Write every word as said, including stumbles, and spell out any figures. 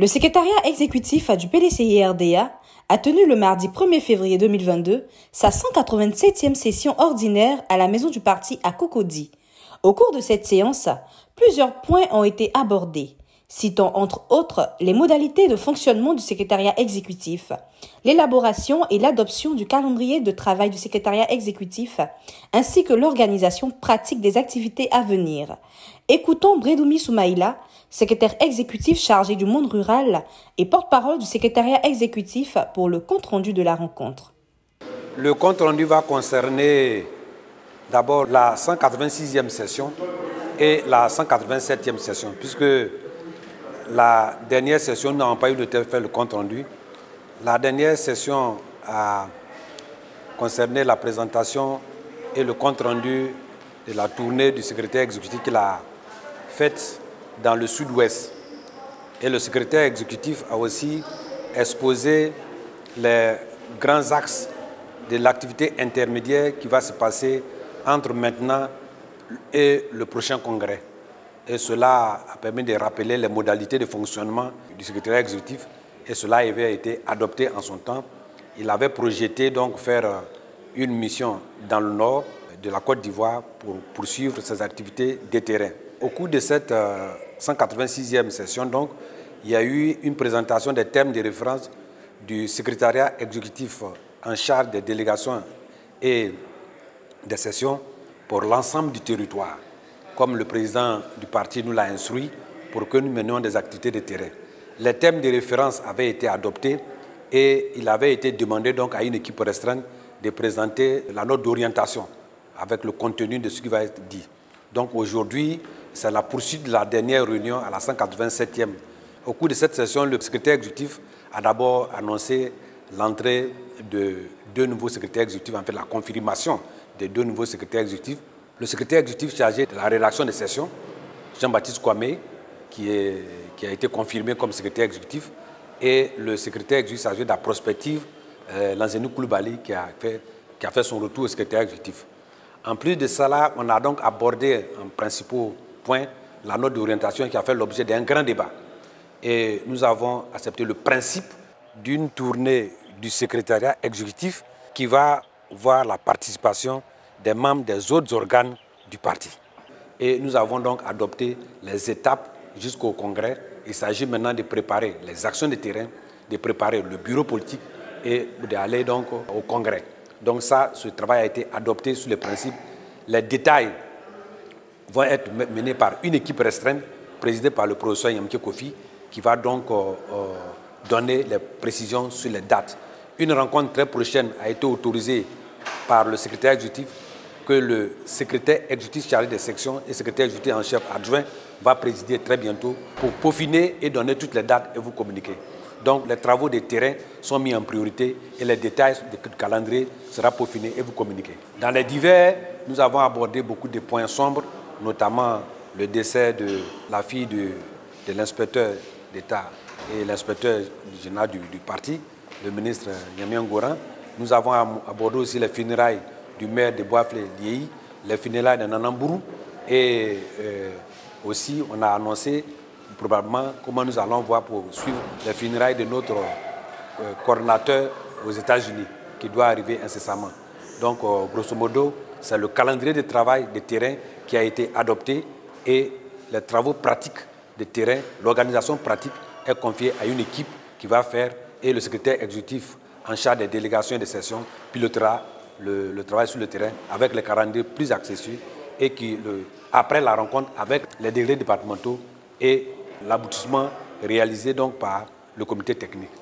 Le secrétariat exécutif du P D C I R D A a tenu le mardi premier février deux mille vingt-deux sa cent quatre-vingt-septième session ordinaire à la maison du parti à Cocody. Au cours de cette séance, plusieurs points ont été abordés, citant entre autres les modalités de fonctionnement du secrétariat exécutif, l'élaboration et l'adoption du calendrier de travail du secrétariat exécutif, ainsi que l'organisation pratique des activités à venir. Écoutons Bredoumi Soumaïla, secrétaire exécutif chargé du monde rural et porte-parole du secrétariat exécutif pour le compte-rendu de la rencontre. Le compte-rendu va concerner d'abord la cent quatre-vingt-sixième session et la cent quatre-vingt-septième session, puisque la dernière session, nous n'avons pas eu le temps de faire le compte-rendu. La dernière session a concerné la présentation et le compte-rendu de la tournée du secrétaire exécutif qu'il a faite dans le sud-ouest. Et le secrétaire exécutif a aussi exposé les grands axes de l'activité intermédiaire qui va se passer entre maintenant et le prochain congrès. Et cela a permis de rappeler les modalités de fonctionnement du secrétariat exécutif et cela avait été adopté en son temps. Il avait projeté donc faire une mission dans le nord de la Côte d'Ivoire pour poursuivre ses activités de terrain. Au cours de cette euh, cent quatre-vingt-sixième session, donc, il y a eu une présentation des termes de référence du secrétariat exécutif en charge des délégations et des sessions pour l'ensemble du territoire, comme le président du parti nous l'a instruit pour que nous menions des activités de terrain. Les thèmes de référence avaient été adoptés et il avait été demandé donc à une équipe restreinte de présenter la note d'orientation avec le contenu de ce qui va être dit. Donc aujourd'hui, c'est la poursuite de la dernière réunion à la cent quatre-vingt-septième. Au cours de cette session, le secrétaire exécutif a d'abord annoncé l'entrée de deux nouveaux secrétaires exécutifs, en fait la confirmation des deux nouveaux secrétaires exécutifs. Le secrétaire exécutif chargé de la rédaction des sessions, Jean-Baptiste Kwame, qui, est, qui a été confirmé comme secrétaire exécutif, et le secrétaire exécutif chargé de la prospective, euh, Lanzenou Koulibaly, qui a, fait, qui a fait son retour au secrétaire exécutif. En plus de cela, on a donc abordé en principaux points la note d'orientation qui a fait l'objet d'un grand débat. Et nous avons accepté le principe d'une tournée du secrétariat exécutif qui va voir la participation des membres des autres organes du parti. Et nous avons donc adopté les étapes jusqu'au congrès. Il s'agit maintenant de préparer les actions de terrain, de préparer le bureau politique et d'aller donc au congrès. Donc ça, ce travail a été adopté sous les principes. Les détails vont être menés par une équipe restreinte, présidée par le professeur Yamke Kofi, qui va donc euh, euh, donner les précisions sur les dates. Une rencontre très prochaine a été autorisée par le secrétaire exécutif, que le secrétaire exécutif chargé des sections et le secrétaire exécutif en chef adjoint va présider très bientôt pour peaufiner et donner toutes les dates et vous communiquer. Donc les travaux de terrain sont mis en priorité et les détails du calendrier seront peaufinés et vous communiquer. Dans les divers, nous avons abordé beaucoup de points sombres, notamment le décès de la fille de, de l'inspecteur d'État et l'inspecteur général du, du parti, le ministre Yamé Ngoran. Nous avons abordé aussi les funérailles du maire de Boaflé-Liéhi, les funérailles de Nanambourou et euh, aussi on a annoncé probablement comment nous allons voir pour suivre les funérailles de notre euh, coordinateur aux États-Unis qui doit arriver incessamment. Donc euh, grosso modo, c'est le calendrier de travail de terrain qui a été adopté et les travaux pratiques de terrain, l'organisation pratique est confiée à une équipe qui va faire et le secrétaire exécutif en charge des délégations et des sessions pilotera le, le travail sur le terrain avec les calendriers plus accessibles et qui, le, après la rencontre avec les délégués départementaux et l'aboutissement réalisé donc par le comité technique.